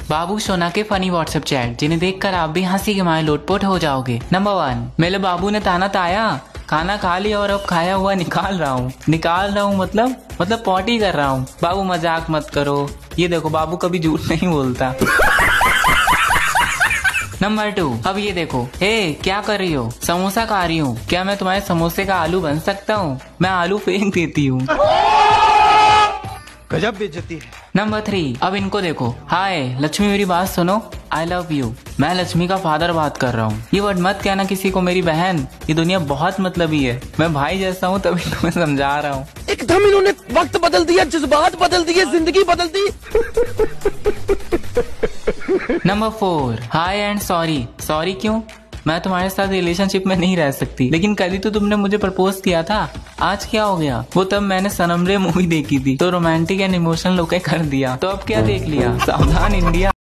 बाबू सोना के funny WhatsApp chat जिन्हें देखकर आप भी हंसी के मारे लोटपोट हो जाओगे। नंबर 1, मेरे बाबू ने ताना ताया, खाना खा लिया और अब खाया हुआ निकाल रहा हूँ मतलब पॉटी कर रहा हूँ। बाबू मजाक मत करो, ये देखो बाबू कभी झूठ नहीं बोलता। नंबर 2, अब ये देखो, हे क्या कर रही हो? समोसा खा रही हूँ। क्या मैं तुम्हारे समोसे का आलू बन सकता हूँ? मैं आलू फेंक देती हूँ। गजब बेइज्जती है। नंबर 3, अब इनको देखो, हाय लक्ष्मी मेरी बात सुनो, आई लव यू। मैं लक्ष्मी का फादर बात कर रहा हूँ। ये वर्ड मत कहना किसी को मेरी बहन, ये दुनिया बहुत मतलबी है। मैं भाई जैसा हूँ तभी तुम्हें समझा रहा हूँ। एकदम इन्होंने वक्त बदल दिया, जज्बात बदल दिए, जिंदगी बदल दी। Number 4, hi and sorry. Sorry क्यों? मैं तुम्हारे साथ रिलेशनशिप में नहीं रह सकती, लेकिन कल ही तो तुमने मुझे प्रपोज किया था। आज क्या हो गया? वो तब मैंने सनम रे मूवी देखी थी तो रोमांटिक एंड इमोशनल होके कर दिया, तो अब क्या देख लिया? सावधान इंडिया।